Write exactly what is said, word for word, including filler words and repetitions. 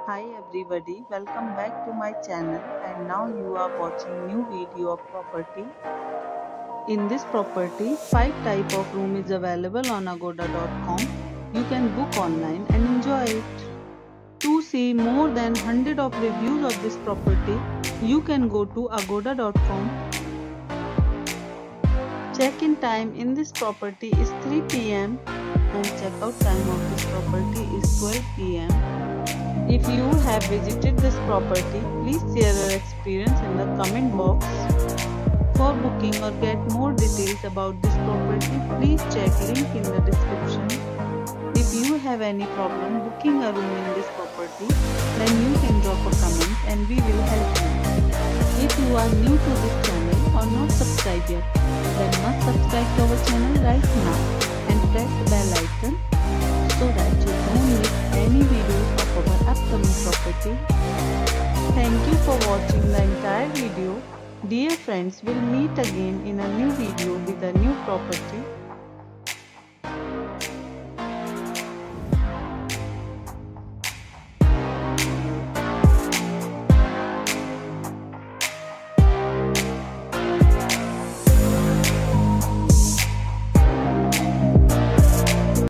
Hi everybody, welcome back to my channel and now you are watching new video of property. In this property, five type of room is available on agoda dot com. You can book online and enjoy it. To see more than one hundred of reviews of this property, you can go to agoda dot com. Check-in time in this property is three p m and check-out time of this property is twelve p m If you have visited this property, please share your experience in the comment box. For booking or get more details about this property, please check link in the description. If you have any problem booking a room in this property, then you can drop a comment and we will help you. If you are new to this channel or not subscribed yet, then must subscribe to our channel right now and press the bell icon so that you don't miss any videos of our upcoming property. Thank you for watching the entire video. Dear friends, we'll meet again in a new video with a new property.